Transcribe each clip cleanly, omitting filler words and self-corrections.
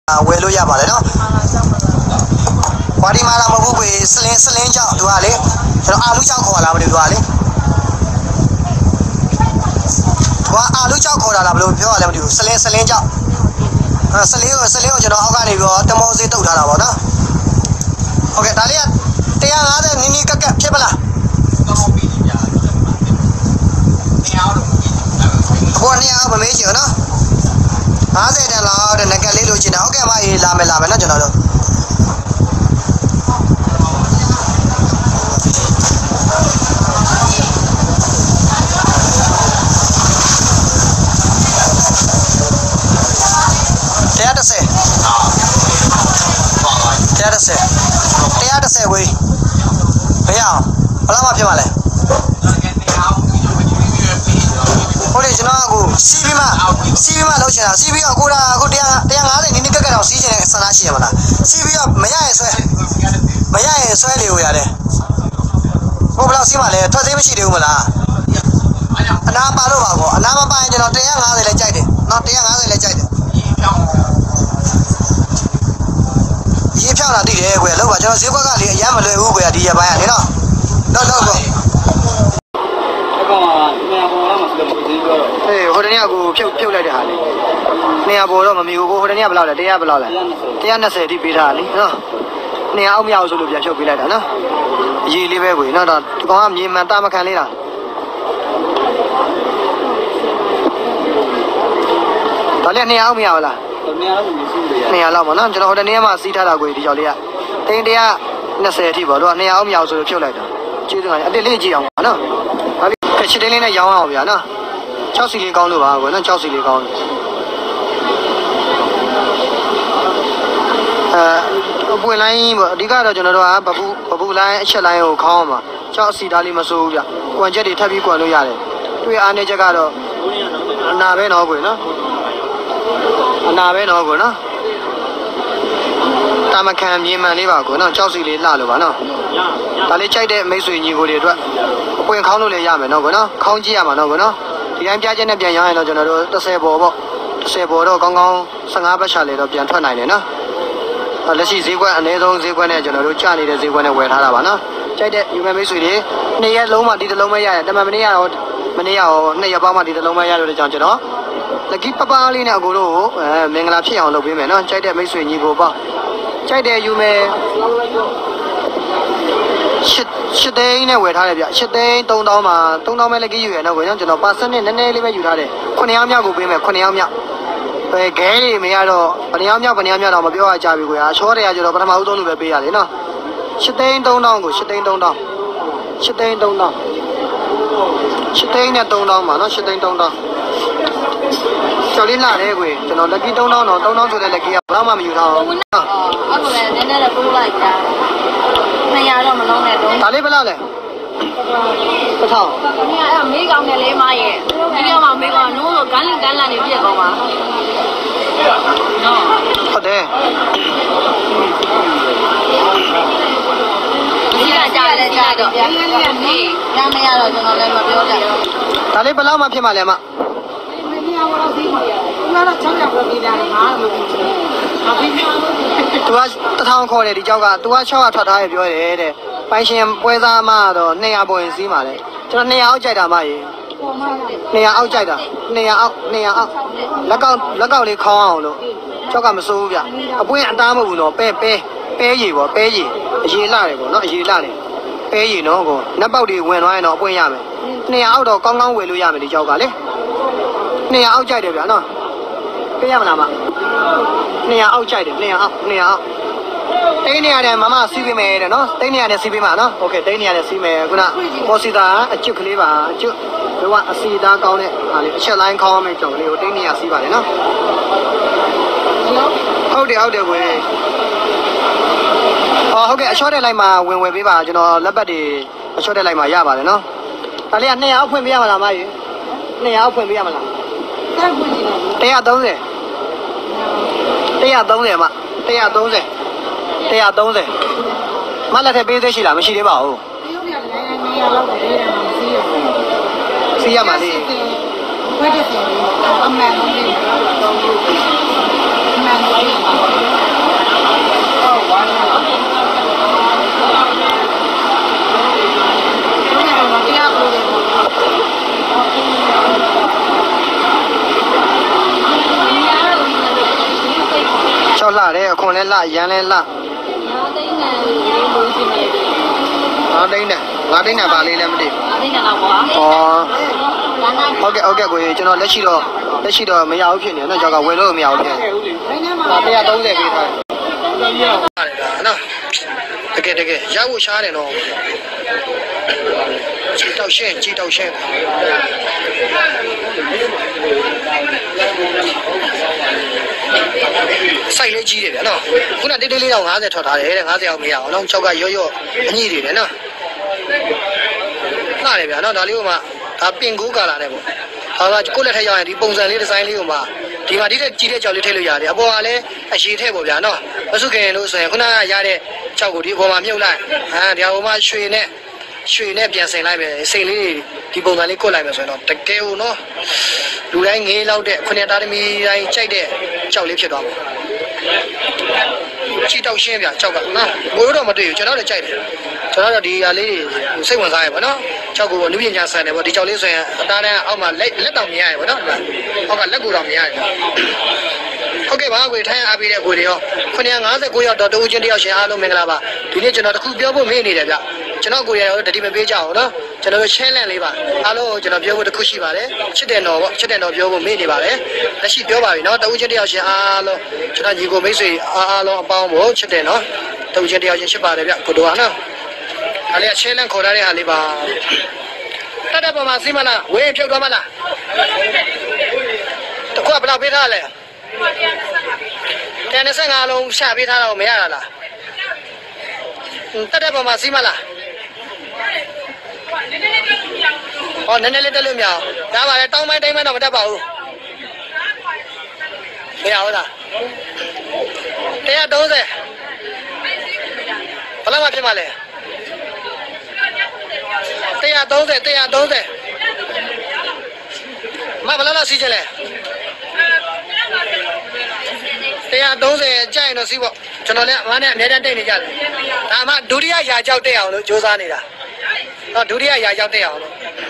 ဝယ်လို့ရပါတယ်နော်ကွာဒီမာလာမဟုတ်ဘူးကွေစလင်းကြောင့်သူကလေကျွန်တော်အာလူကြောင့်ခေါ်လာမလို့သူကလေကွာအာလူကြောင့်ခေါ်လာလားဘယ်လိုပြောရလဲမသိဘူးစလင်းကြောင့်စလင်းကိုကျွန်တော်အောက်ကနေပြီးတော့တမောစေးတုတ်ထားတာပေါ့နော်โอเคဒါလေးက150နီးနီးကက်ဖြစ်ပလားဘောနေအောင်မမေးချင်နော်50တန်လောက်တဲ့ငကလေးလိုချင်တာဟုတ်ကဲ့မအေးလာမယ်နော်ကျွန်တော်တို့130ဝေးဘယ်အောင်ဘယ်လောက်မှဖြစ်မှာလဲဟုတ်တယ်ကျွန်တော်အခုစီးပြီးမှလောက်ချင်တာစီးပြီးတော့ကို150နီးနီးကက်တော့စီးချင်တဲ့ဆန္ဒရှိရမလားစီးပြီးတော့မရရင်ဆွဲလေကိုရတယ်ဘယ်လောက်စီးမှလဲထွက်သေးမရှိသေးဘူးမလားအနာပါလို့ပါကောအနာမပါရင်ကျွန်တော်150လည်းကြိုက်တယ်နော်150လည်းကြိုက်တယ်ရေဖြောင်းလာတည်တယ်ကွယ်လောက်ပါကျွန်တော်ဈေးကွက်ကလေအရမ်းမလွယ်ဘူးကွယ်ဒီရပိုင်းကနေနော်တော့ကောအဲ့ကောင်က200ပေါ်တော့မစလို့ဈေးပြောတော့အေးဟိုတနေ့ကကိုဖြုတ်လိုက်တဲ့ဟာလေ200ပေါ်တော့မမီဘူးကိုဟိုတနေ့ကဘယ်လောက်လဲ100ဘယ်လောက်လဲ120အထိပေးထားတာလေနော်200အောက်မရအောင်ဆိုလို့ပြန်ဖြုတ်ပေးလိုက်တာနော်အရေးလေးပဲကွယ်နော်တော့ဒီကောင်ကမြေမှန်တာမခံလေးလားဒါလည်း200အောက်မရဘူးလား200လောက်ပါနော်ကျွန်တော်ဟိုတနေ့မှစီးထားတာကိုဒီကြောက်လေးကတိန်120အထိပေါ့တော့200အောင်မြောက်ဆိုလို့ဖြုတ်လိုက်တာကျေးဇူးပါအတစ်လေးကြည့်အောင်ပါနော်ဒါလေးခက်ချစ်လေးနဲ့ရောင်းအောင်ဗျာနော်6စီလေးကောင်းလို့ပါကွယ်နော်6စီလေးကောင်းအပွင့်လိုင်းပေါ့အဓိကတော့ကျွန်တော်တို့ကဘပူလိုင်းအချက်လိုင်းကိုခေါင်းအောင်ပါ6စီသားလေးမစိုးဘူးဗျကွန်ချက်တွေထပ်ပြီးကွန်လို့ရတယ်တွေ့အားနေချက်ကတော့အနာပဲနော်ကွယ်နော်အနာပဲနော်ကိုနော်တာမခံမြေမှန်လေးပါကိုနော်ကြောက်စီလေးလှလို့ပါနော်ဒါလေးကြိုက်တဲ့မိတ်ဆွေညီကိုတွေအတွက်အပွင့်ခေါင်းလို့လည်းရမယ်နော်ကိုနော်ခေါင်းကြည့်ရမှာနော်ကိုနော်ဒီတိုင်းပြချက်နဲ့ပြန်ရောင်းရင်တော့ကျွန်တော်တို့30ပေါ်ပေါ့30ပေါ်တော့ကောင်း15ပတ်ချလေးတော့ပြန်ထွက်နိုင်တယ်နော်လက်ရှိဈေးကွက်အနည်းဆုံးဈေးကွက်နဲ့ကျွန်တော်တို့ကျနေတဲ့ဈေးကွက်နဲ့ဝယ်ထားတာပါနော်ကြိုက်တဲ့ယူမဲ့မိတ်ဆွေတွေ2ရက်လုံးမှဒီတစ်လုံးပဲရတယ်တမန်မနေ့ရော2ရက်ပေါင်းမှဒီတစ်လုံးပဲရလို့ကြောင့်ကျွန်တော်လက်ကီပပလေးနဲ့အကိုတို့မင်္ဂလာဖြစ်အောင်လုပ်ပေးမယ်နော်ကြိုက်တဲ့မိတ်ဆွေညီကိုပေါ့ကြိုက်တဲ့ယူမယ်ရှစ်သိန်းနဲ့ဝယ်ထားတယ်ဗျရှစ်သိန်း3000မှာ3000ပဲလက်ကီယူရနော်ကိုကျွန်တော်ပါစနစ်နည်းနည်းလေးပဲယူထားတယ်9ယောက်မြောက်ကိုပေးမယ်9ယောက်မြောက်ခဲတွေမရတော့ဘယ်ယောက်မြောက်တော့မပြောရကြဘူးကွာချောတွေကကျတော့ပထမဦးဆုံးလို့ပဲပေးရတယ်နော်ရှစ်သိန်း3000ကိုရှစ်သိန်း3000နဲ့3000ပါနော်ရှစ်သိန်း3000ကျော်လေးလာတယ်ကွေကျွန်တော်လက်ကီ3000တော့3000ဆိုတဲ့လက်ကီကဘယ်တော့မှမယူထားဘူးဟုတ်အဲ့ကိုလည်းနည်းနည်းတော့တိုးလိုက်တာ200တော့မလုံးနဲ့တော့ဒါလေးဘယ်လောက်လဲ1000အဲ့မေးကောင်းတယ်လေမရဲ့ဒီကမှမေးကောင်းနိုးဆိုဂန်းလာနေပြည့်ကောင်းပါနော်ဟုတ်တယ်ဒီကကြားလဲကြားတော့ငန်းလေးကမေးတမ်းမရတော့ကျွန်တော်လည်းမပြောတတ်ဒါလေးဘယ်လောက်မှဖြစ်မှလဲမသူက1000ခေါ်တယ်ဒီကြောက်ကသူက600ထွက်ထားရပြောတယ်တဲ့ပိုင်ရှင်ပွဲစားမတော့200ပေါ်ရင်စီးပါလေကျွန်တော်200အောက်ကြိုက်တာမရေ200အောက်ကြိုက်တာ200အောက်လက်ကောက်လေးခေါင်းအောင်လို့ကြောက်ကမစိုးဘူးဗျအပွင့်အသားမဟုတ်ဘူးနော်ပဲရည်ပေါ့ပဲရည်အရေးလာတယ်ပေါ့နော်အရေးလာတယ်ပဲရည်နော်ကိုနက်ပေါက်တွေဝင်သွားရင်တော့အပွင့်ရမယ်200အောက်တော့ကောင်းဝယ်လို့ရမယ်ဒီကြောက်ကလေ200အောက်ကြိုက်တယ်ဗျာနော်ပေးရမလားမ200အောက်ကြိုက်တယ်200အောက်တိန်းနေရတယ်မမစီးပေးမယ်တဲ့နော်တိန်းနေရတယ်စီးပေးမှာနော်โอเคတိန်းနေရတယ်စီးမယ်ခုနပေါ်စီတာအကျွတ်ကလေးပါအကျွတ်ဘယ်ကအစီသားကောင်းတဲ့ဟာလေးအချက်လိုင်းခေါင်းမယ်ကြော်ကလေးကိုတိန်းနေရစီးပါလေနော်ဟုတ်တယ်ကွယ်ဟုတ်ကဲ့အချော့တဲ့လိုက်မှာဝင်ဝယ်ပေးပါကျွန်တော်လက်ပတ်တွေအချော့တဲ့လိုက်မှာရပါတယ်နော်ဒါလေးက200အောက်ဖွင့်ပေးရမှာလားမကြီး200အောက်ဖွင့်ပေးရမှာလား130မလက်ထက်ပေးသေးရှိလားမရှိသေးပါဘူးစီးရမှာလေခွဲတဲ့စီအမှန်လုံးလေးကြောက်လှတယ်အခွန်လဲလှရန်လဲလှငါးသိန်းနဲ့ပါလေးလည်းမသိဘူးငါးသိန်းတော့ကွာဟုတ်ကဲ့ကိုကြီးကျွန်တော်လက်ရှိတော့မရဘူးဖြစ်နေနော်ကြောက်ကဝယ်လို့မရဘူးဖြစ်နေဒါ130ပေးထားနော်တကယ်ရဖို့ရှားတယ်နော်ကြည်တောက်ရှင်းစိုက်လေးကြီးတယ်ဗျာနော်ခုနတိတ်လေးတော့50ထွက်ထားတယ်တဲ့50အောင်မရအောင်နော်ကြောက်ကရော့အညိတွေတယ်နော်လှတယ်ဗျာနော်ဒါလေးကမှဒါပင်ကိုးကာလာနဲ့ပေါ့ဒါကကိုယ့်လက်ထက်ရောက်ရင်ဒီပုံစံလေးဒီဇိုင်းလေးကိုမှဒီမှာဒီတဲ့ကြီးတဲ့ကြောက်လေးထည့်လို့ရတယ်အပေါ်ကလည်းအရှိထည့်ပေါ့ဗျာနော်မစုခင်လို့ဆိုရင်ခုနကရတဲ့ကြောက်ကိုဒီအပေါ်မှာမြုပ်လိုက်ဒီအပေါ်မှာရွှေနဲ့ပြန်ဆင်လိုက်ပဲစိတ်လေးဒီပုံစံလေးကိုက်လိုက်မယ်ဆိုရင်တော့တကယ်ကိုနော်လူတိုင်းငေးလောက်တဲ့ခုနှစ်သားသမီးတိုင်းကြိုက်တဲ့ကြောက်လေးဖြစ်သွားမှာချီတောက်ရှင်းပြကြောက်ကနော်ဘိုးတော့မတွေ့ဘူးကျွန်တော်လည်းကြိုက်တယ်ကျွန်တော်တို့ဒီဟာလေးစိတ်ဝင်စားရပါတော့ကြောက်ကိုနုပညာဆန်တယ်ပေါ့ဒီကြောက်လေးဆိုရင်အသားတန်းအောက်မှာလက်တောင်မြင်ရရပါတော့အောက်ကလက်ကိုတောင်မြင်ရတယ်ဟုတ်ကဲ့ပါကိုထိုင်းအားပေးတဲ့ကိုတွေရော959ရောက်တော့တူချင်းတယောက်ရှင်အားလုံးမင်္ဂလာပါဒီနေ့ကျွန်တော်တခုပြောဖို့မေ့နေတယ်ဗျကျွန်တော်ကိုရရောတတိမပေးကြအောင်နော်ကျွန်တော်တို့ share လန့်လေးပါအားလုံးကိုကျွန်တော်ပြောဖို့တခုရှိပါတယ်ချစ်တယ်တော်ပေါ့ချစ်တယ်တော်ပြောဖို့မေ့နေပါတယ်လက်ရှိပြောပါပြီနော်တူချင်းတယောက်ရှင်အားလုံးကျွန်တော်ညီကိုမိတ်ဆွေအားလုံးအပေါင်းကိုချစ်တယ်နော်တူချင်းတယောက်ရှင်ရှိပါတယ်ဗျကိုတော်ဟာနော်အားလေး share လန့်ခေါ်ထားတဲ့ဟာလေးပါတက်ပေါ်မှာစီးမလားဝေးဖြုတ်သွားမလားတခုကဘယ်လောက်ပေးထားလဲ125လုံးရှာပေးထားတော့မရတာလားတက်ပေါ်မှာစီးမလားနည်းနည်းလေးတက်လို့မရအောင်ဒါပါလေတောင်းပိုင်းတိုင်းပိုင်းတော့မတက်ပါဘူးမရဘူးလား130ဘယ်လောက်မှဖြစ်မှာလဲ130မဘယ်လောက်စီးချင်လဲ130ကြိုက်ရင်တော့စီးပေါ့ကျွန်တော်လည်းအမနဲ့အများတန်းတိတ်နေကြတယ်ဒါမှဒုတိယရာကြောက်တက်အောင်လို့စူးစမ်းနေတာတော့ဒုတိယရာကြောက်တက်အောင်လို့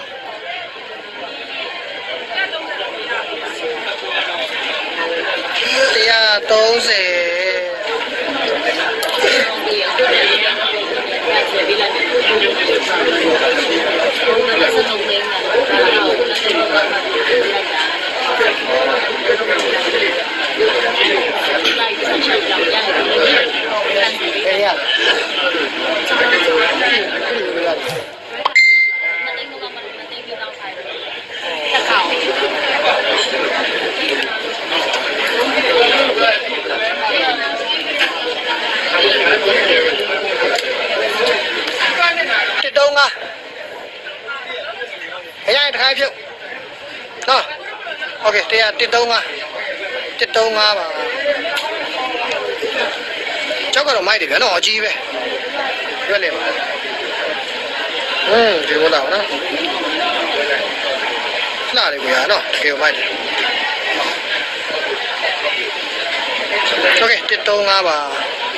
โอเค135ပါကြောက်ကတော့မိုက်တယ်ဗျာနော်အကြီးပဲရွက်လေပါဒီလိုတော့နော်လှတယ်ကွာနော်တကယ်မိုက်တယ်โอเค135ပါ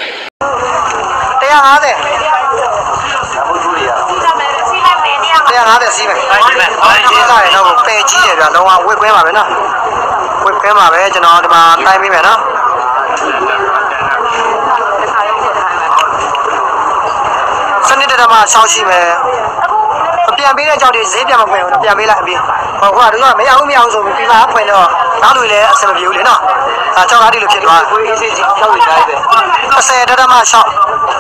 150150စီးမယ်ဟုတ်တယ်တော့ပယ်ကြီးတယ်ဗျာလုံးဝဝက်ခွဲပါပဲနော်ဝက်ခွဲပါပဲကျွန်တော်ဒီမှာတိုင်းပေးမယ်နော်စနစ်တရမှာရှောက်ရှိမယ်ပြန်ပေးတဲ့ကြောက်တွေဈေးပြန်မဖွင့်ဘူးပြန်ပေးလိုက်အပြင်ဟိုကတို့ကမရအောင်ဆိုပြီးပြီးမှဖွင့်တော့နောက်လူလည်းအဆင်မပြေဘူးလေနော်ဒါကြောက်ကားဒီလိုဖြစ်သွားကိုအေးစေးကြီးရှောက်နေကြတယ်30တရမှာရှောက်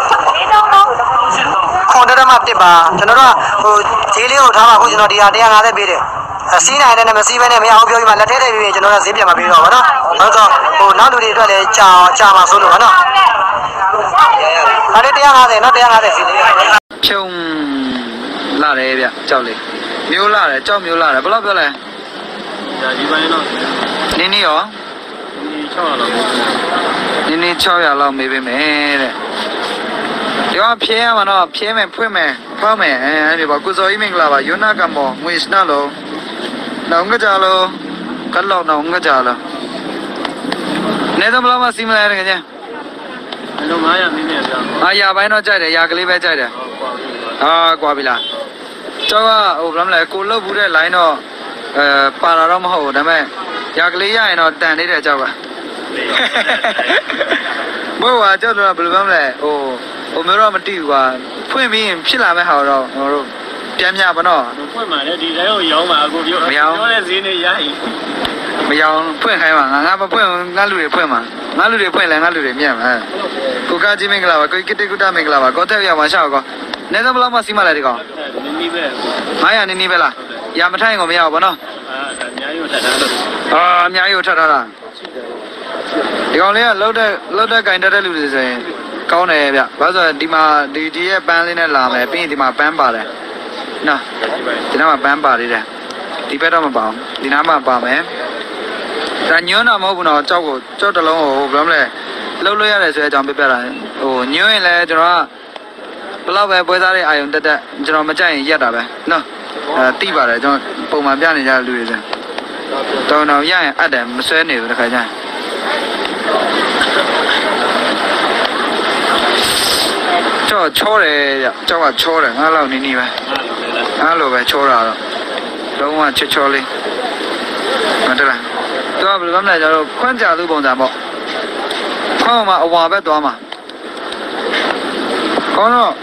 ခွန်တရမှာ1ပါကျွန်တော်တို့ဟိုဈေးလေးကိုထားပါခုကျွန်တော်ဒီဟာ150ပေးတယ်စီးနိုင်တယ်နဲ့မစီးဘဲနဲ့မရအောင်ပြောပြီးမှလက်ထဲထည့်ပြီးကျွန်တော်တို့ဈေးပြန်မပေးတော့ဘူးနော်ဟုတ်တော့ဟိုနောက်လူတွေအတွက်လည်းကြာမှာဆိုလို့ပါနော်ဒါလေး150နော်150စီးလေးဖြုံလာတယ်ဗျကြောက်လေးမျိုးလာတယ်ကြောက်မျိုးလာတယ်ဘယ်လောက်ပြောလဲဒါဒီပိုင်းတော့နင်းရော600လောက်နင်း600လောက်မေးပေးမယ်တဲ့ဒီကဖြင်းရမှာတော့ဖြင်းမယ်ဖွင့်မယ်ဖောက်မယ်အဲဒီပါကုစောကြီးမင်္ဂလာပါယွနာကမောငွေစနလုံးနောင်ကကြလို့ကလောက်နောင်ကကြလို့နေတော့ဘယ်လောက်မှစီးမလဲတကယ်ချင်းလုံး900မင်းနဲ့ဗျာပိုင်းတော့ကြိုက်တယ်ရာကလေးပဲကြိုက်တယ်ကွာပြီလားကျောက်ကဟိုဘယ်လိုလဲကိုလုတ်ဘူးတဲ့ line တော့ပါလာတော့မဟုတ်ဘူးဒါပေမဲ့ရာကလေးရရင်တော့တန်နေတယ်ကျောက်ကဘိုးကကြောက်တော့ဘယ်လိုမှမလဲဟိုမျိုးတော့မတိဘူးကွာဖွင့်ပြီးဖြစ်လာမဲ့ဟာတော့တို့ပြန်မြပါတော့ဖွင့်ပါလေဒီတိုင်းကိုရောင်းပါအခုပြောတဲ့ဈေးနဲ့ရရင်မရောင်းဖွင့်ခိုင်းပါငါမဖွင့်ငါလူတွေဖွင့်မှာငါလူတွေဖွင့်လဲငါလူတွေမြတ်မှာကိုကကြီးမင်္ဂလာပါကိုကတိကုတမင်္ဂလာပါကိုတက်ရောက်ပါရှောက်ကောနေတော့ဘလောက်မှစီးမလဲဒီကောင်နီးပဲ 900နီးပဲလားရမထိုင်ကိုမရဘူးဗောနော်အများကြီးထပ်ထားလို့အများကြီးထပ်ထားတာဒီကောင်လေးကလှုပ်တဲ့ကင်တက်တဲ့လူတွေဆိုရင်ကောင်းတယ်ဗျဘာလို့ဆိုဒီမှာဒီရဲ့ပန်းလေးနဲ့လာမယ်ပြီးရင်ဒီမှာပန်းပါတယ်နော်ဒီနားမှာပန်းပါသေးတယ်ဒီဘက်တော့မပါဘူးဒီနားမှာပါမယ်ဒါညွန်းတော့မဟုတ်ဘူးနော်ကြောက်တလုံးကိုဘယ်လိုမလဲလှုပ်လို့ရတယ်ဆိုတဲ့အကြောင်းပြပြတာညွန်းရင်လည်းကျွန်တော်ကဘလောက်ပဲပွဲစားတဲ့အာယုံတက်ကျွန်တော်မကြိုက်ရင်ရက်တာပဲနော်တိပါတယ်ကျွန်တော်ပုံမှန်ပြနေကြတဲ့လူတွေဆိုတော့ရရင်အပ်တယ်မဆွဲနေဘူးတခါကျရင်ကြောက်ချောတယ်ကြောက်ကချောတယ်ငါလောက်နီးပဲအားလိုပဲချောတာတော့လုံးဝချောလေးမတလားတော့ဘယ်လိုမှမလဲကျွန်တော်ခွန့်ကြသူပုံစံပေါ့ခွန့်မှာအဝါပဲသွားမှာကောင်းတော့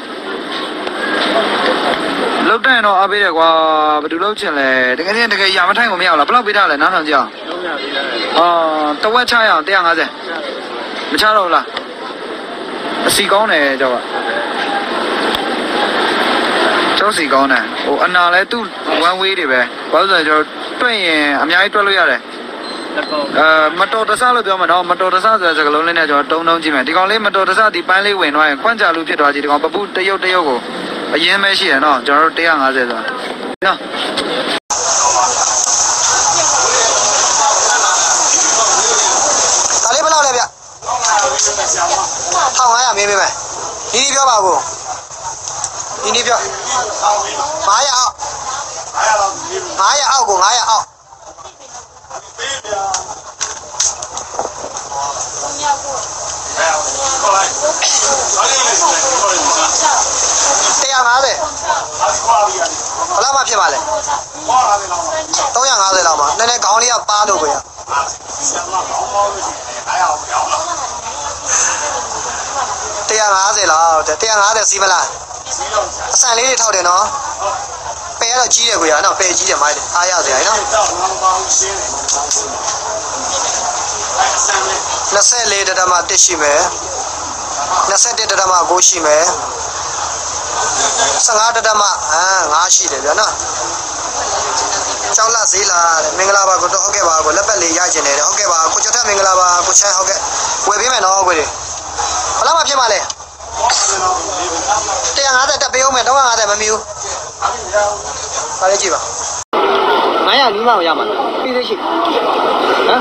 လုတ်တဲ့တော့အားပေးတယ်ကွာဘယ်သူလုတ်ချင်လဲတကယ်ရမထိုင်ကိုမရဘူးလားဘယ်လောက်ပေးထားလဲနားထောင်ကြအောင်တဝက်ချရအောင်150မချတော့ဘူးလားအစီကောင်းတယ်ကျောက်စီကောင်းတယ်အနာလဲသူ့ one way တွေပဲဘာလို့လဲကျွန်တော်တွက်ရင်အများကြီးတွက်လို့ရတယ်မတော်တဆလို့ပြောမှာနော်မတော်တဆဆိုတဲ့စကားလုံးလေးနဲ့ကျွန်တော်တုံးကြည့်မယ်ဒီကောင်လေးမတော်တဆဒီပန်းလေးဝင်သွားရင်ခွန့်ကြလူဖြစ်သွားကြည့်ဒီကောင်ပပုတရုတ်ကိုအရင်ပဲရှိရနော်ကျွန်တော်တို့150ဆိုတာနော်ဒါလေးဘယ်လောက်လဲဗျ1500မင်းပေးမယ်ဒီနေ့ပြောပါဦးဒီနေ့ပြော900အောက်900အောက်ကို900အောက်150ဘယ်လောက်မှဖြစ်ပါလဲ350လောက်မှနည်းနည်းခေါင်းလေးကပါလို့ကိုရ150လောက်150စီးမလားအဆန်လေးတွေထောက်တယ်နော်ပယ်ကတော့ကြီးတယ်ကိုရနော်ပယ်ကြီးတယ်မိုင်းတယ်အားရစရာနော်24.1ရှိမယ်21.9ရှိမယ်15.5ရှိတယ်ဗျာနော်ကျောင်းလာဈေးလာမင်္ဂလာပါကိုတော့ဟုတ်ကဲ့ပါကိုလက်ပတ်လေးရကျင်တယ်ဟုတ်ကဲ့ပါကိုကျော်ထက်မင်္ဂလာပါကိုချမ်းဟုတ်ကဲ့ဝယ်ပေးမယ်နော်ကိုတွေဘယ်လောက်မှဖြစ်ပါလဲ150တက်ပေးအောင်မယ်350မမီဘူးပါလေကြည့်ပါ900နီးမှရမှာပြီးသေးရှိဟမ်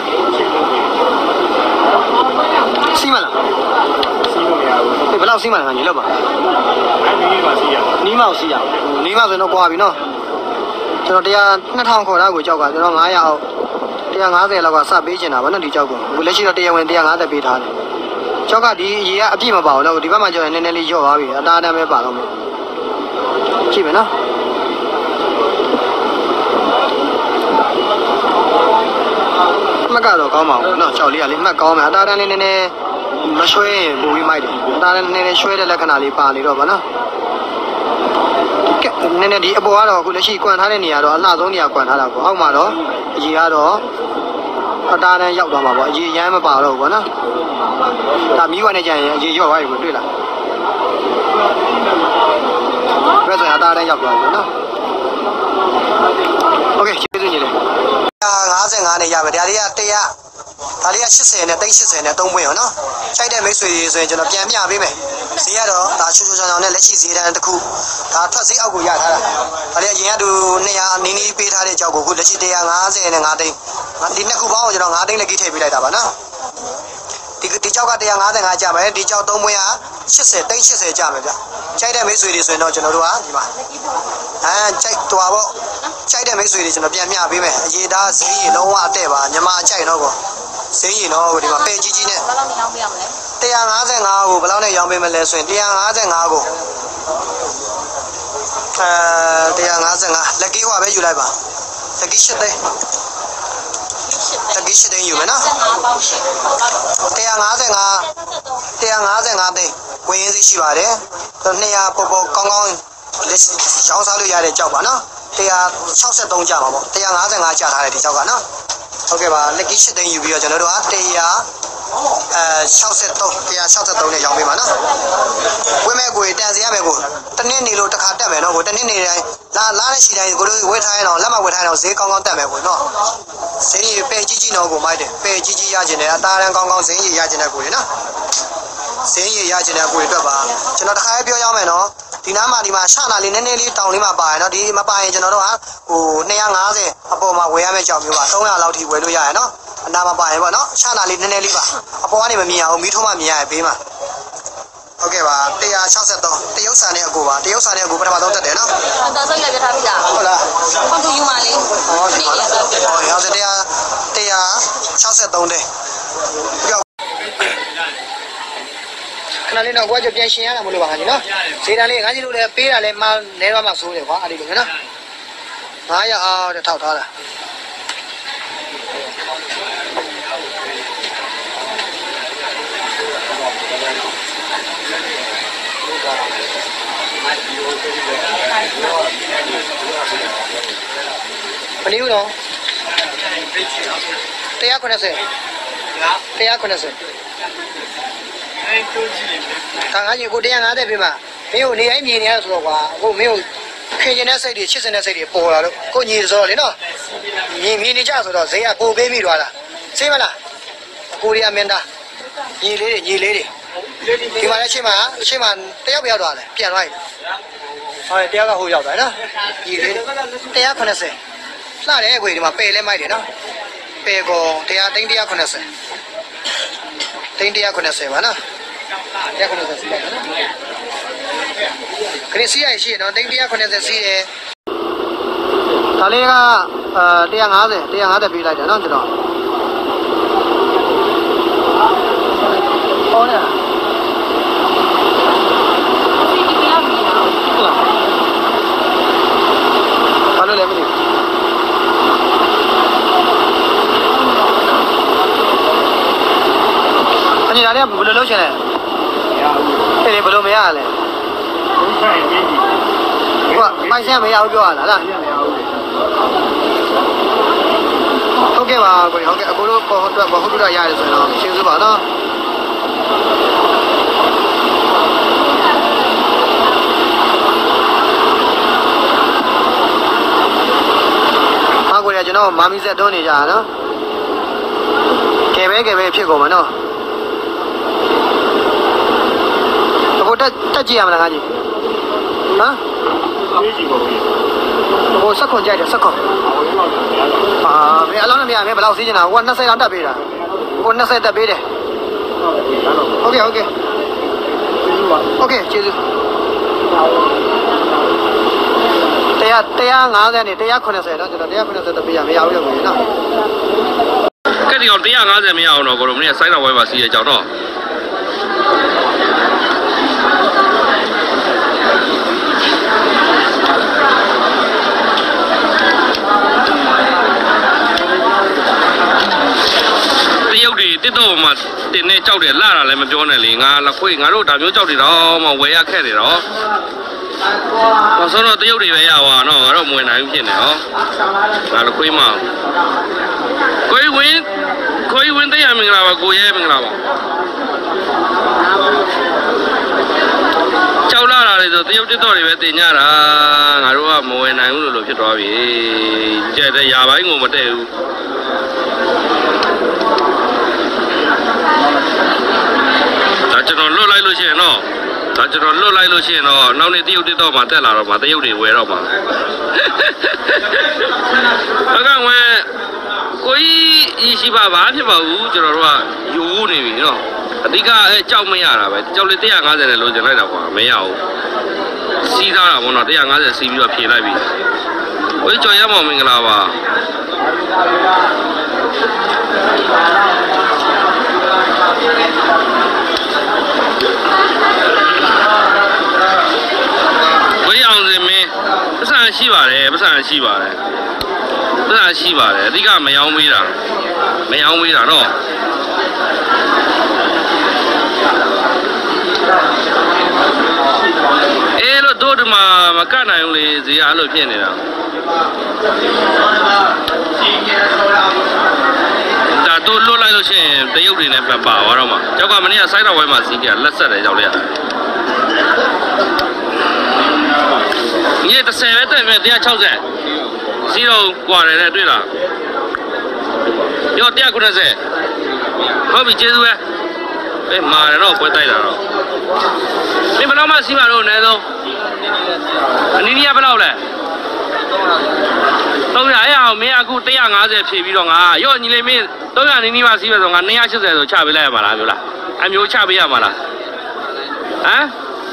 စီးမလားစီးလို့မရဘူးဘယ်လောက်စီးမလဲငါညီလောက်ပါနီးမှစီးရနီးမှစီးရနီးမှဆိုတော့ကွာပြီနော်ကျွန်တော်2000ခေါ်တာကိုကြောက်ကကျွန်တော်900အောက်150လောက်ကစပေးချင်တာဗောနော်ဒီကြောက်ကအခုလက်ရှိတော့100ဝင်150ပေးထားတယ်ကျောက်ကဒီရေကအပြည့်မပါဘူးတော့ဒီဘက်မှာကျတော့နည်းနည်းလေးညော့သွားပြီအသားတန်းပဲပါတော့မယ်ကြည့်မယ်နော်မှတ်ကတော့ကောင်းပါဘူးနော်6လေးကလေးမှတ်ကောင်းမယ်အသားတန်းလေးနည်းနည်းမရွှဲရင်ပိုပြီးမိုက်တယ်အသားတန်းနည်းနည်းရွှဲတဲ့လက္ခဏာလေးပါနေတော့ဗောနော်နည်းနည်းဒီအပေါ်ကတော့အခုလက်ရှိကွန်ထားတဲ့နေရာတော့အလှဆုံးနေရာကွန်ထားတာပေါ့အောက်မှာတော့အရေကတော့အသားတန်းရောက်သွားမှာပေါ့အရေရမ်းမပါတော့ဘူးဗောနော်ဒါမီးဝါနဲ့ကြရင်အရေရော့သွားပြီကိုတွေ့လားဘယ်ဆိုရင်အသားတန်းရောက်သွားပြီနော်โอเคကျေးဇူးညီလေး55နဲ့ရမယ်ဒါလေးက100ဒါလေးက80နဲ့380နဲ့3ပွင့်ရောနော်စိုက်တဲ့မိတ်ဆွေတွေဆိုရင်ကျွန်တော်ပြန်ပြပေးမယ်ဈေးကတော့ဒါချိုးချောင်းနဲ့လက်ရှိဈေးတန်းတစ်ခုဒါထွက်ဈေးအောက်ကိုရထားတာဒါလေးအရင်ကသူ200နီးနီးပေးထားတဲ့ကြောက်ကိုခုလက်ရှိ150နဲ့5သိန်းဒီနှစ်ခုပေါင်းကိုကျွန်တော်5သိန်းလက်ကြီးထည့်ပေးလိုက်တာပါနော်ဒီကြောက်က155ကျမယ်ဒီကြောက်3ပွင့်က80သိန်း80ကျမယ်ဗျကြိုက်တဲ့မိတ်ဆွေတွေဆိုရင်တော့ကျွန်တော်တို့ကဒီမှာကြိုက်တော်ပေါ့ကြိုက်တဲ့မိတ်ဆွေတွေကျွန်တော်ပြန်မျှပေးမယ်အရေးသားဈေးရင်လုံးဝအတဲ့ပါညီမကြိုက်တော့ကိုဈေးရင်တော့ဒီမှာပဲကြီးကြီးနဲ့ဘယ်လောက်နဲ့ရောင်းပေးရမလဲ155ကိုဘယ်လောက်နဲ့ရောင်းပေးမလဲဆိုရင်155ကို155လက်ကီးဟွာပဲယူလိုက်ပါလက်ကီး8သိန်းလက်ကီး8သိန်းယူမယ်နော်155 155သိန်းဝင်ရင်းစီရှိပါတယ်200ပေါ်ပေါ်ကောင်းကောင်းရောင်းစားလို့ရတဲ့ကြောက်ပါနော်163ကျပါပေါ့155ကျထားတယ်ဒီကြောက်ကနော်ဟုတ်ကဲ့ပါလက်ကီး8သိန်းယူပြီးတော့ကျွန်တော်တို့က163နဲ့ရောင်းပေးပါနော်ဝင်းမဲ့ကိုတန်စီရမယ်ကိုတနည်းနေလို့တစ်ခါတက်မယ်နော်ကိုတနည်းနေတိုင်းလာတဲ့ရှိတိုင်းကိုတို့ဝေးထားရင်တော့လက်မဝေးထားရင်တော့ဈေးကောင်းကောင်းတက်မယ်ကိုနော်ဈေးကြီးပဲကြီးနော်ကိုမိုက်တယ်ပဲကြီးရကျင်တယ်အသားရန်ကောင်းကောင်းဈေးကြီးရကျင်တဲ့ကိုရနော်ဈေးကြီးရကျင်တဲ့ကိုတွေအတွက်ပါကျွန်တော်တစ်ခါပြောရမယ်နော်ဒီနားမှာဒီမှာရှနာလေးနည်းနည်းလေးတောင်လေးမှာပါရနော်ဒီမပါရင်ကျွန်တော်တို့ကဟို250အပေါ်မှာဝယ်ရမယ့်ကြောင်မျိုးပါ300လောက်ထိဝယ်လို့ရရနော်အနာမှာပါရင်ပေါ့နော်ရှနာလေးနည်းနည်းလေးပါအပေါ်ကနေမမြင်အောင်မီးထိုးမှမြင်ရဘေးမှာဟုတ်ကဲ့ပါ163တရုတ်ဆန်နဲ့အကူပါတရုတ်ဆန်နဲ့အကူပထမဆုံးတက်တယ်နော်ဒါဆိုလည်းပြထားပြီလားဟုတ်လားဟုတ်တူယူပါလေဟုတ်ဒီပါဟုတ်163တဲ့ခဏလေးတော့ကိုကပြန်ရှင်ရတာမလို့ပါခင်ဗျနော်ဈေးတန်းလေးငါးကြီးလို့လည်းပေးတာလည်းမလဲတော့မှစိုးတယ်ကွာအဲ့ဒီလိုနော်900အောင်တဲ့ထောက်ထားတာဘယ်နည်းတော့190ခါငါကြီးကို150ပြမှာမင်းကိုနေတိုင်းမြင်နေရဆိုတော့ကွာကိုမင်းကိုခင်ကျင်တဲ့စိတ်တွေချစ်စင်တဲ့စိတ်တွေပေါ်လာလို့ကိုညီဆိုတော့လေနော်မြင်နေကြဆိုတော့ဈေးကပိုပေးပြီးသွားတာသိမလားကိုရီးယားမင်းသားညီလေးတွေဒီမှာလည်းရှင်းမှာတယောက်ပြောက်သွားတယ်ပြန်သွားပြီဟုတ်တယ်တယောက်ကဟိုရောက်သွားနော်ညီလေး190လှတယ်ခွေဒီမှာပယ်လဲမိုက်တယ်နော်ပယ်ကော100သိန်း190သိန်း190ပါနော်190စီးလိုက်နော်ခရစ်စီးရရှိနော်သိန်း190စီးတယ်ဒါလေးက150ပေးလိုက်တယ်နော်ကျွန်တော်ဟောနေတာဘာလို့လဲမသိဘူးအနေနဲ့ဘယ်လိုလုပ်ချင်လဲအဲ့ဒီဘယ်လိုမရလဲပိုင်ဆိုင်မရဘူးပြောရလားဟုတ်ကဲ့ပါကိုဟုတ်ကဲ့အကိုတို့ပေါ်အတွက်မဟုတ်တူတာရတယ်ဆိုတော့ရှင်းစုပါနော်ကိုရကျွန်တော်မာမီဆက်တွန်းနေကြတာနော်ကဲပဲဖြစ်ကုန်မှာနော်အခုတက်ကြည့်ရမလားငါကြီးဟမ်အေးကြည့်ပါဦးဟိုစက်ခွန်ကြိုက်တယ်စက်ခွန်မင်းအလောင်းနဲ့မရမင်းဘယ်လောက်စီးချင်တာဟိုက20လောက်တက်ပေးတာဟို20တက်ပေးတယ်ဟုတ်ကဲ့ကျေးဇူး150နဲ့190တော့ကျွန်တော်190တက်ပေးရမရဘူးရောနော်ကဲဒီကောင်150မရအောင်တော့ကိုတို့မင်းစိုင်းတော်ဝိုင်းမှာစီးရကြတော့တစ်တော့မှတင်နေကြောက်တယ်လာတာလည်းမပြောနဲ့လေငါလက်ခွေငါတို့ဒါမျိုးကြောက်တယ်တော့မှဝယ်ရခက်တယ်တော့ဆိုတော့တရုတ်တွေပဲရပါတော့ငါတို့မဝင်နိုင်ဘူးဖြစ်နေဟောငါလက်ခွေမကိုယ်ဝင်တရားမင်္ဂလာပါကိုရဲမင်္ဂလာပါကြောက်လာတာလေဆိုတရုတ်တစ်တော့တွေပဲတင်ကြတာငါတို့ကမဝင်နိုင်ဘူးလို့ဖြစ်သွားပြီကြက်တဲ့ຢာပိုင်းကိုမတည့်ဘူးဒါကျွန်တော်လွတ်လိုက်လို့ရှိရင်တော့နောက်နေ့တရုတ်တစ်တော့မှတက်လာတော့မှတရုတ်တွေဝယ်တော့မှဟုတ်ကဲ့ဝယ်ကိုကြီးရှိပါဖြစ်ပါဘူးကျွန်တော်တို့ကယူနေပြီနော်အဓိကကြောက်မရတာပဲကြောက်လေ150နဲ့လိုချင်လိုက်တာကွာမရဘူးစီးသားတာပေါ့နော်150စီးပြီးတော့ဖြေလိုက်ပြီဝေးကြော်ရမောင်မင်္ဂလာပါဝေးအောင်စင်မင်းပတ်စံရှိပါတယ်အဓိကမယောင်းပေးတာနော်ကတ်နိုင်ဘူးလေဈေးအားလို့ဖြစ်နေတာဒါတို့လွတ်လိုက်လို့ရှိရင်တရုတ်တွေနဲ့ပတ်ပါသွားတော့မှာကျောက်ကမနေ့ကစိုက်တော်ဝဲမှာစီးကြလက်ဆက်တယ်ကြောက်လိုက်ည30ပဲတက်မယ်160စီးတော့กว่าတယ်တဲ့တွေ့လားပြော190ဟုတ်ပြီကျေးဇူးပဲအေးမာတယ်တော့ပွဲတိုက်တာတော့မင်းဘယ်တော့မှစီးမှာတော့အနည်းဆုံးအနည်းနည်းဘယ်လောက်လဲ300အဲ့အောင်မင်းအခု150ဖြည့်ပြီးတော့ငါရော့ညီလေးမင်း300နီးနီးမှစီးမယ်ဆိုငါ280ဆိုချပေးလိုက်ရမှာလားမျိုးလားအမျိုးချပေးရမှာလားဟမ်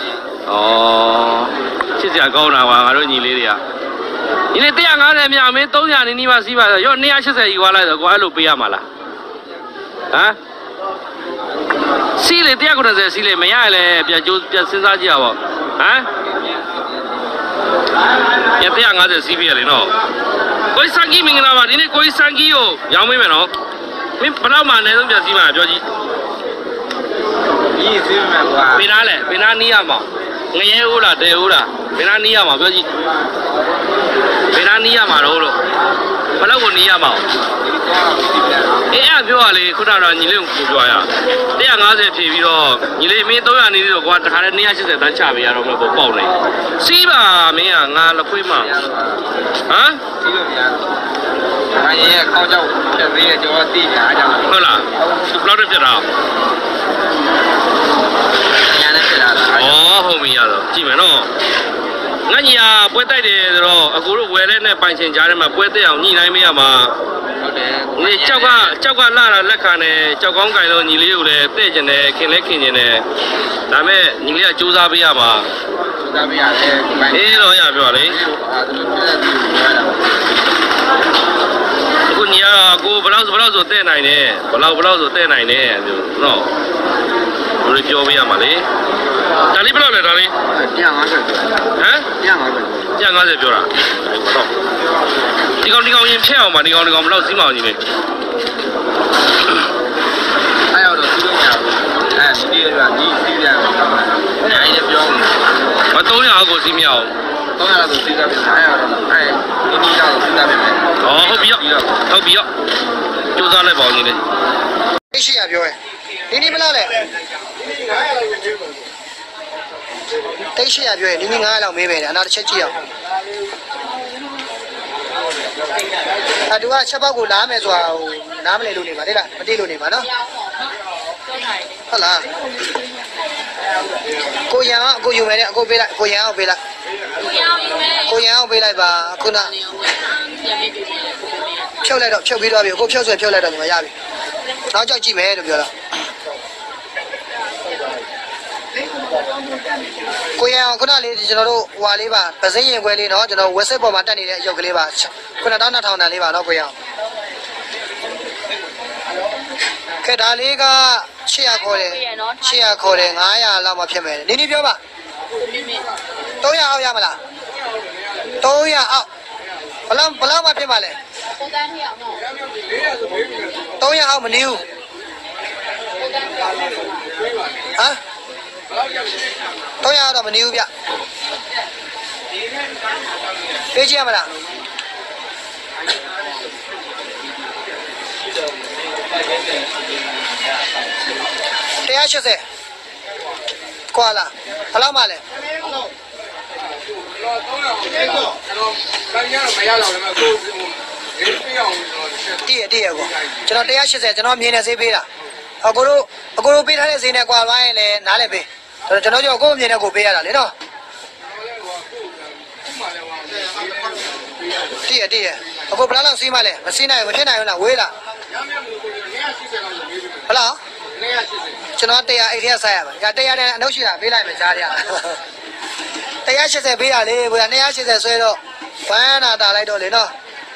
ဩချစ်စရာကောင်းတာကွာငါတို့ညီလေးတွေကညီလေး150မြောက်မင်း300နီးနီးမှစီးပါဆိုရော့280ယူသွားလိုက်ဆိုကွာအဲ့လိုပေးရမှာလားဟမ်စီးလေ190စီးလေမရလဲပြန်ကြိုးပြန်စဉ်းစားကြည့်ရပါဟမ်150စီးပြရလေနော်ကိုစံကြီးမင်္ဂလာပါဒီနေ့ကိုစံကြီးကိုရောင်းပေးမယ်နော်မင်းဘယ်တော့မှအနည်းဆုံးပြန်စီးမှာပြောကြည့်ကြီးစီးမယ်ကွာဘယ်နာလဲဘယ်နာနီးရမှာငရဲဦးလားတဲဦးလားဘယ်နာနီးရမှာပြောကြည့်ဘယ်နာနီးရမှာတော့လို့ဘယ်လောက်ကိုနီးရမှာအေးအဲ့ပြောရလေခုနကတော့ညီလေးကိုပြောရ150ဖြည့်ပြီးတော့ညီလေးမင်း300နီးလို့ကွာတခါတည်း280တန်းချပေးရတော့မလို့ပေါ့နေစီးပါမင်းကငါလက်ခွေးမဟမ်စီးလို့မရဘူးငါရဲ့ခေါင်းကြောက်ဖြတ်သေးရဲ့ကြောတိညာအကြောင်းဟုတ်လားသူဘလောက်တက်ပြတာညာနဲ့ပြတာဩဟုတ်ပြီရတော့ကြည့်မယ်နော်ငါညီကပွဲတိုက်တယ်ဆိုတော့အကူတို့ဝယ်လဲနဲ့ပိုင်ချင်ကြားထဲမှာပွဲတက်အောင်ညှိနှိုင်းမရမှာဟုတ်တယ်ဒီကြောက်ကလာတာလက်ခံတယ်ကြောက်ကောင်းကြိုင်လို့ညီလေးကိုလည်းတဲ့ကျင်တယ်ခင်လဲခင်ကျင်တယ်ဒါမဲ့ညီလေးကစူးစမ်းပေးရမှာစူးစမ်းပေးရတယ်အေးတော့ရပြောလေအခုညီကကိုဘလောက်ဆိုတဲ့နိုင်တယ်ဘလောက်ဆိုတဲ့နိုင်တယ်မျိုးနော်ဘယ်လိုပြောပေးရမှာလဲဒါလေးဘယ်လောက်လဲဒါလေး150ဟမ်150ပြောတာဟုတ်ဒီကောင်ရင်ဖြတ်အောင်ပါဒီကောင်ဘယ်လောက်စီးမအောင်ကြီးလဲအဲ့တော့စီးလို့မရဘူးအဲ့စီးရတာညီစီးပြန်နိုင်တယ်ပြောမ300ကိုစီးမရအောင်300ဆိုစီးတာပြန်အဲ့တော့အဲ့ဒီနီးတော့စီးတာပြန်မယ်ဟုတ်ပြီရောကြိုးစားလိုက်ပါဦးညီလေးရှိရပြောရင်ဒီနေ့မလားလေတိတ်ရှိရပြောရင်ဒီနေ့900လောက်မေးပဲအနာတစ်ချက်ကြည့်အောင်တူကချက်ပေါက်ကိုလာမယ်ဆိုတာဟိုနားမလဲလို့နေပါလေလားမတိလို့နေပါနော်ဟုတ်လားကိုရံအကိုယူမယ်တဲ့အကိုပေးလိုက်ကိုရံအောင်ပေးလိုက်ကိုရံအောင်ပေးလိုက်ပါခုနဖြုတ်လိုက်တော့ဖြုတ်ပြီးသွားပြီအကိုဖြုတ်ဆွဲဖြုတ်လိုက်တော့ဒီမှာရပြီနောက်ကြောက်ကြည့်မယ်လို့ပြောတာကိုရံခုနလေးကျွန်တော်တို့ဟွာလေးပါပစိမ့်ရင်ခွဲလေးနော်ကျွန်တော်ဝက်ဆက်ပေါ်မှာတက်နေတဲ့အရုပ်ကလေးပါ9200တန်လေးပါနော်ကိုရံခဲဒါလေးက800ခေါ်တယ်800ခေါ်တယ်900လောက်မှဖြစ်မယ်နင်းပြောပါ300အောက်ရမလား300အောက်ဘလောက်မှဖြစ်ပါလဲ300အောက်မနေဘူးဟမ်300တော့မနေဘူးဗျပေးကြည့်ရမလား180ကွာလားဘလောက်မှလဲတည့်ရကိုကျွန်တော်180ကျွန်တော်မြင်နေစေးပေးတာအကိုတို့ပေးထားတဲ့ဈေးနဲ့ကွာသွားရင်လည်းနားလည်းပေးကျွန်တော်ကိုမြင်တဲ့ကိုပေးရတာလေနော်တည့်ရအကိုဘယ်လောက်စီးမှလဲမစီးနိုင်ဘူးမဖြစ်နိုင်ဘူးလားဝေးလားဘယ်လောက်ကျွန်တော်100အိတ်ထဲဆိုင်ရပါ100နဲ့အနှုတ်ရှိတာပေးလိုက်မယ်ကြားရ180ပေးရလေဘယ်280ဆွဲတော့ဘန်းနာတာလိုက်တော့လေနော်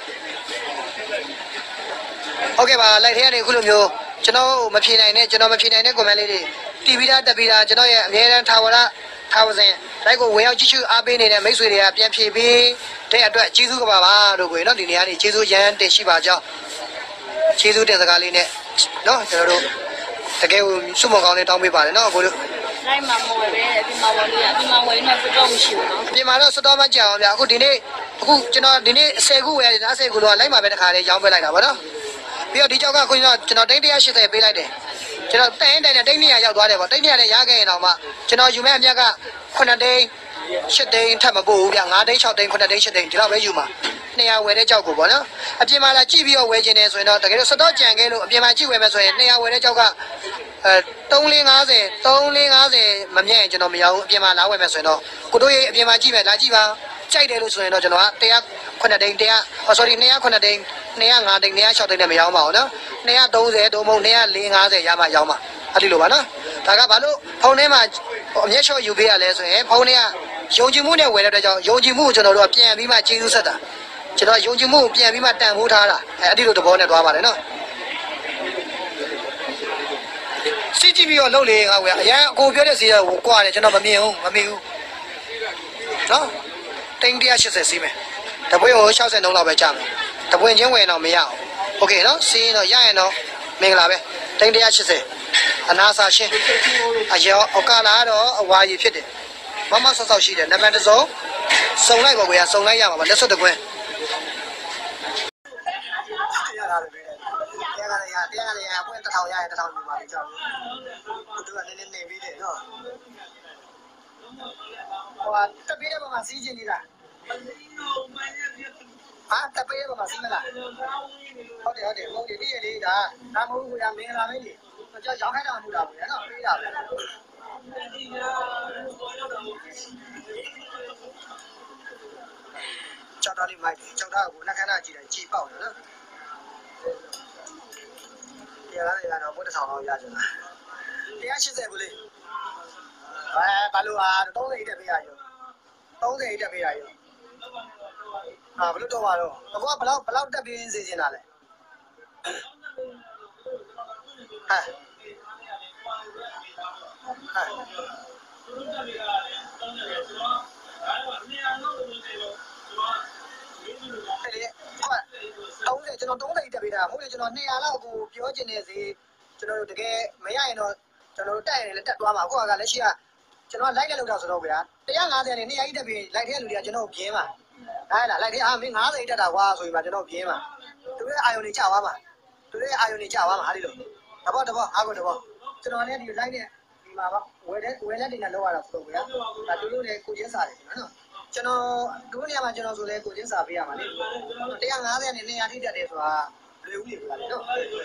ဟုတ်ကဲ့ပါလိုက်ထဲကနေအခုလိုမျိုးကျွန်တော်မဖြေနိုင်တဲ့ကွန်မန့်လေးတွေတီဗီတာတက်ပြီးတာကျွန်တော်ရဲ့အမြဲတမ်းထာဝစဉ်လိုက်ကိုဝင်ရောက်ကြည့်ရှုအားပေးနေတဲ့မိတ်ဆွေတွေကပြန်ဖြေပေးတဲ့အတွက်ကျေးဇူးကပါလို့ကိုနော်ဒီနေရာနေကျေးဇူးရမ်းတင်ရှိပါကြောင်းကျေးဇူးတင်စကားလေးနဲ့နော်ကျွန်တော်တို့တကယ်ကိုစုမကောင်းလေးတောင်းပေးပါတယ်နော်ကိုတို့လိုက်မှာမဝယ်ပဲဒီမှာဝယ်လို့ရဒီမှာဝယ်နေတော့မရှိဘူးနော်ဒီမှာတော့စတော့မကြအောင်ဗျအခုဒီနေ့အခုကျွန်တော်ဒီနေ့10ခုဝယ်ရတယ်ဒါ10ခုတော့လိုက်မှာပဲတစ်ခါလေးရောင်းပေးလိုက်တာဗောနော်ပြီးတော့ဒီကြောက်ကခုကျွန်တော်တိတ်180ပေးလိုက်တယ်ကျွန်တော်တိုင်းနဲ့တိတ်200ရောက်သွားတယ်ဗောတိတ်200နဲ့ရခဲ့ရင်တော့မှကျွန်တော်ယူမဲ့အမြတ်က9တိတ်8တိတ်ထပ်မပို့ဘူးဗျ9တိတ်6တိတ်9တိတ်8တိတ်ဒီလောက်ပဲယူမှာ200ဝယ်တဲ့ကြောက်ကိုဗောနော်အပြင်မှာလာကြည့်ပြီးတော့ဝယ်ခြင်းနေဆိုရင်တော့တကယ်လို့စတော့ကြံခဲ့လို့အပြင်မှာကြည့်ဝယ်မယ်ဆိုရင်200ဝယ်တဲ့ကြောက်က3450မမြဲရင်ကျွန်တော်မရဘူးအပြင်မှာလာဝယ်မယ်ဆိုရင်တော့ကိုတို့ရဲ့အပြင်မှာကြည့်မယ်လာကြည့်ပါကြိုက်တယ်လို့ဆိုရင်တော့ကျွန်တော်က109တိန်209တိန်205တိန်206တိန်နဲ့မရောင်းပါဘူးနော်230ဒုံမုံ250ရမှရောင်းပါအဲ့ဒီလိုပါနော်ဒါကဘာလို့ဖုန်းထဲမှာအမျက်လျှော့ယူပေးရလဲဆိုရင်ဖုန်းထဲကယုံကြည်မှုနဲ့ဝယ်တဲ့အတွက်ကြောင့်ယုံကြည်မှုကိုကျွန်တော်တို့ကပြန်ပြီးမှကျေးဇူးဆက်တာကျွန်တော်ယုံကြည်မှုကိုပြန်ပြီးမှတန်ဖိုးထားတာအဲ့ဒီလိုသဘောနဲ့သွားပါတယ်နော်စီကြည့်ပြီးတော့လှုပ်လေငါကအရန်အကိုပြောတဲ့ဈေးကကွာတယ်ကျွန်တော်မမြင်ဘူးမမေ့ဘူးနော်တိန်180စီးမယ်တပွေကို60နှုန်းလောက်ပဲကြာမယ်တပွင့်ချင်းဝယ်တော့မရအောင်โอเคနော်စီးရင်တော့ရရင်တော့မင်္ဂလာပဲတိန်180အနာစာရှင်းအရောအကလာတော့အဝါကြီးဖြစ်တယ်မမဆော့ဆော့ရှိတယ်နံပါတ်1စုံလိုက်ပါကွာစုံလိုက်ရမှာပါလက်စွပ်တကွင်းတရားပွင့်1000ရရင်1000ယူပါလေကြောက်ဘူးသူကနည်းနည်းနေပြီးတယ်နော်ဟိုတပည့်တဲ့ဘက်မှာစီးကျင်နေတာဟာတပည့်တဲ့ဘက်မှာစီးမလားဟုတ်တယ်ဟုတ်တယ်ဒီရလေးဒါမဟုတ်ဘူးကွာမင်္ဂလာပဲလေကြောက်ရောင်းခိုင်းတာမဟုတ်တာဘူးနော်ပြေးတာပဲကြောက်တာလေးမိုက်ကြောက်တာကိုနှက်ခမ်းတာကြည့်တယ်ကြည်ပေါက်တယ်နော်တရားလေးကတော့ဘုဒ္ဓဆောင်အောင်ရကြလား180ဘူးလေဘာလို့30တက်ပေးရရော30တက်ပေးရရောဟာဘလို့တော့ပါတော့အခုကဘလောက်တက်ပေးစေချင်တာလဲဟာကျွန်တော်30တက်ပေးတာမဟုတ်လေကျွန်တော်200လောက်ကိုပြောချင်နေစေကျွန်တော်တို့တကယ်မရရင်တော့ကျွန်တော်တို့တက်ရင်လည်းတက်သွားမှာအခုကလက်ရှိကကျွန်တော်လိုက်လက်လောက်တော့ဆိုတော့ဗျာ150နဲ့200တက်ပေးလိုက်တဲ့လူတွေကကျွန်တော်ပြင်းပါဒါလားလိုက်တဲ့မင်း90တက်တာကွာဆိုပြီးမှကျွန်တော်ပြင်းပါသူရဲ့အာယုန်တွေကြာသွားမှာသူရဲ့အာယုန်တွေကြာသွားမှာဟာဒီလိုတဘောအားကိုတဘောကျွန်တော်လည်းဒီလိုက်တဲ့ဒီမှာပါဝယ်လက်တွေနဲ့လောက်ရတာဆိုတော့ဗျာဒါသူတို့လည်းကိုချင်းစားတယ်နော်ကျွန်တော်ဒုနေရာမှာကျွန်တော်ဆိုလဲကိုချင်းစာပေးရမှာလေ150နဲ့200ထိတက်တယ်ဆိုတာလွယ်ဦးလေပြလားနော်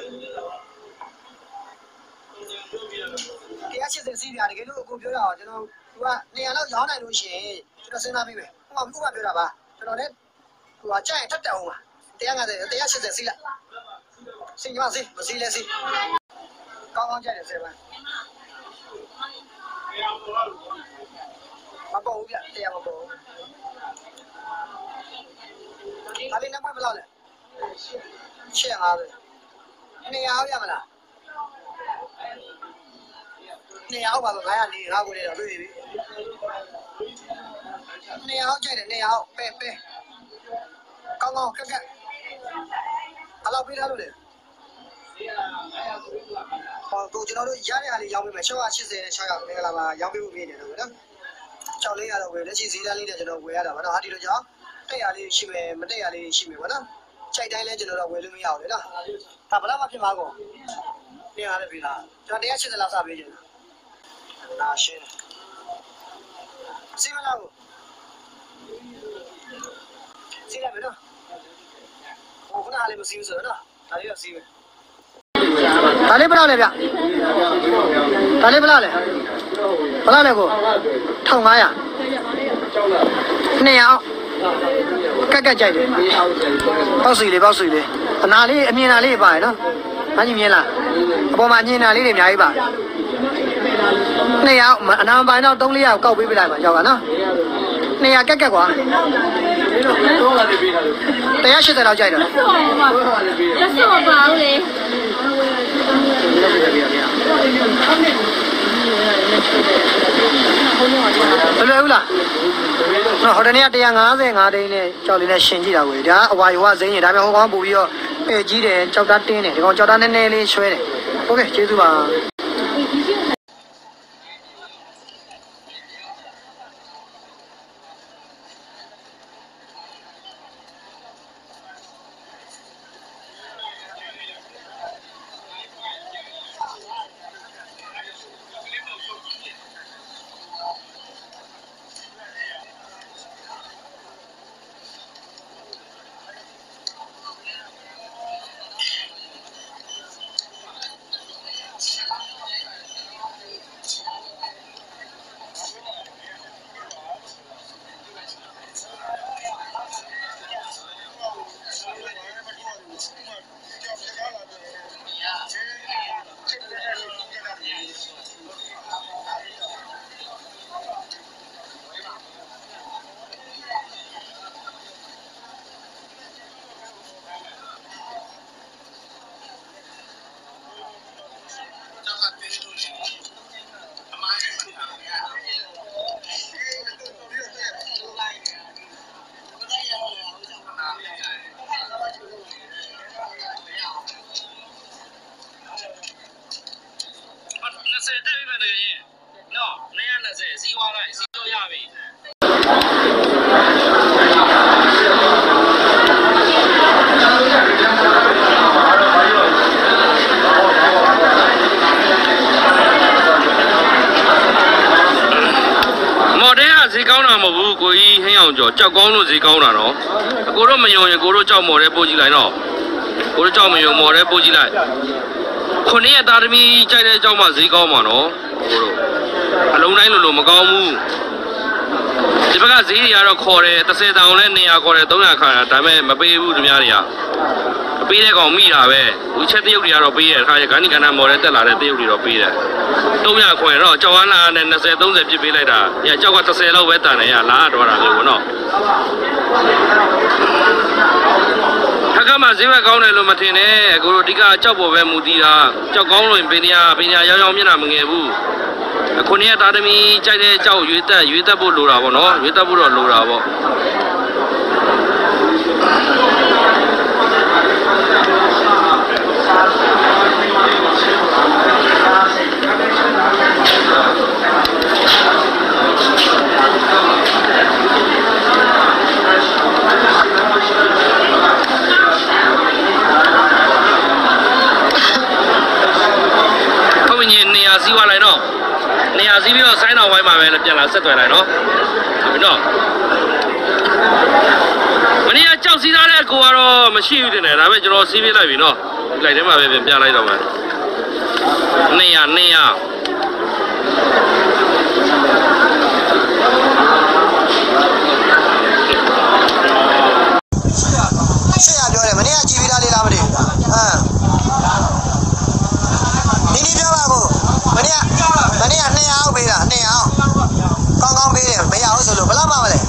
180စီးပြတကယ်လို့ကိုပြောရအောင်ကျွန်တော်သူက200လောက်ရောင်းနိုင်လို့ရှိရင်ကျွန်တော်စဉ်းစားပြီးပဲဟိုမှာပြောတာပါကျွန်တော်လည်းဟိုကကြိုက်ထက်တက်အောင်ပါ180စီးလိုက်စီးကြပါစီးမစီးလဲစီးကောင်းကြတယ်ဆယ်ပါမပေါ်ဘူးဗျတရားမပေါ်ဘူးဒါလေးနံပါတ်ဘယ်လောက်လဲ850 200ရမလား200ပါ900လေးငါ့ကိုလည်းတော့တွေ့ပြီ200ကျိုက်တယ်200ပဲကောင်းကက်အဲ့လောက်ပေးထားလို့လေဟောကိုကျွန်တော်တို့ရတဲ့အားလေးရောင်းပေးမယ်680နဲ့600မင်္ဂလာပါရောင်းပေးဖို့ပြနေတယ်နော်6လေးရတော့ဝယ်လက်ရှိဈေးတန်းလေးနဲ့ကျွန်တော်ဝယ်ရတာပါနော်ဟာဒီလိုကြောင့်တက်ရလေးရှိမယ်မတက်ရလေးရှိမယ်ဗောနော်ချိန်တိုင်းလဲကျွန်တော်တော့ဝယ်လို့မရဘူးလေနော်ဒါဘယ်လောက်မှဖြစ်မှာကောတင်ရတယ်ပြီလားကျွန်တော်180လောက်စပေးချင်တာနာရှင်းစီမလားကိုစီးရမယ်နော်ဟိုခုနကလည်းမစီးဘူးဆိုတော့နော်ဒါလေးတော့စီးမယ်ဒါလေးဘယ်လောက်လဲဗျဒါလေးဘယ်လောက်လဲကို1500 200အောင်ကက်ကြိုက်တယ်ပေါက်စီလေးအနာလေးအမြင်နာလေးပါရနော်မကြီးမြင်လားအပေါ်မှာအမြင်နာလေးတွေအများကြီးပါ200အောင်အနာပိုင်းတော့300ကောက်ပေးပြလိုက်ပါကြောက်ကနော်200ကက်ကွာ180လောက်ကြိုက်တယ်လက်စောပါဦးလေဘယ်လိုလဲနော်ဟိုတနေ့က155တိန်းနဲ့ကြောက်လေးနဲ့ရှင်ကြည့်တာကိုဒါအဝါရောကဇိမ်းရင်ဒါပေမဲ့ဟိုကောင်ပို့ပြီးတော့ပဲ့ကြီးတယ်ကြောက်သားတင်းတယ်ဒီကောင်ကြောက်သားနည်းနည်းလေးဆွဲတယ်โอเคကျေးဇူးပါနော်220စီးသွားလိုက်စီးလို့ရပြီမော်ဒယ်ကဈေးကောင်းတာမဟုတ်ဘူးကိုကြီးဟင်းအောင်ကျော်ကြောက်ကောင်းလို့ဈေးကောင်းတာနော်အကိုတို့မယုံရင်ကိုတို့ကြောက်မော်ဒယ်ပို့ကြည့်လိုက်တော့ကိုတို့ကြောက်မယုံမော်ဒယ်ပို့ကြည့်လိုက်ခုနှစ်ရက်သားသမီးကြိုက်တဲ့အကြောင်းမှဈေးကောင်းမှာနော်ကိုတို့အလုံးတိုင်းလိုမကောင်းဘူးဒီဘက်ကဈေးတွေကတော့ခေါ်တယ်30တောင်နဲ့200ခေါ်တယ်300ခါတာဒါပေမဲ့မပေးဘူးသူများတွေကမပေးတဲ့ကောင်မိတာပဲဦးချက်တရုပ်တွေကတော့ပေးတယ်ခါရဂန်နီကဏ္ဍမော်ဒယ်တက်လာတဲ့တရုပ်တွေတော့ပေးတယ်300ခွင်တော့ကြောက်ဝမ်းလာနဲ့20 30ပြစ်ပေးလိုက်တာညကြောက်က30လောက်ပဲတန်တယ်ရလာတော့တာမျိုးပေါ့နော်ခက်ကမှဈေးဘက်ကောင်းတယ်လို့မထင်နဲ့ကိုတို့အဓိကကြောက်ပေါ်ပဲမူတည်တာကြောက်ကောင်းလို့ပင်ညာရောင်မျက်နှာမငယ်ဘူးခုနှစ်သားသမီးကြိုက်တဲ့ကြောက်ရွေးတက်ဖို့လိုတာပေါ့နော်ရွေးတက်ဖို့တော့လိုတာပေါ့နေရာစီးသွားလိုက်တော့နေရာစီးပြီးတော့ဆိုင်းတော်ဝိုင်းမှာပဲပြန်လာဆက်သွယ်လိုက်နော်ဟုတ်ပြီနော်မနေ့ကကြောက်စီးသားတဲ့ကိုကတော့မရှိဘူးတင်တယ်ဒါပေမဲ့ကျွန်တော်စီးပေးလိုက်ပြီနော်ဒီလိုက်ထဲမှာပဲပြန်လိုက်တော့မယ်နေရာရှေ့ရပြောတယ်မနေ့ကကြည်ပြီးသားလေးလားမသိဘူးနီးပြောပါကိုမနေ့က200အောက်ပေးတာ200အောက်ကောင်းပေးတယ်မရဘူးဆိုလို့ဘယ်လောက်မှမလဲ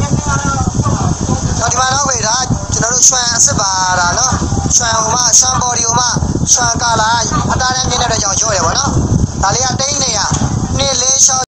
တော့ဒီမှာတော့ပေးတာကျွန်တော်တို့ရွှံအစ်စ်ပါတာနော်ရွှံဟိုမှာရွှံဘော်ဒီဟိုမှာရွှံကာလာအတားနဲ့မြင့်တဲ့ကြောင်ကျော်တယ်ဗောနော်ဒါလေးကတိန်းနေရ2 4 6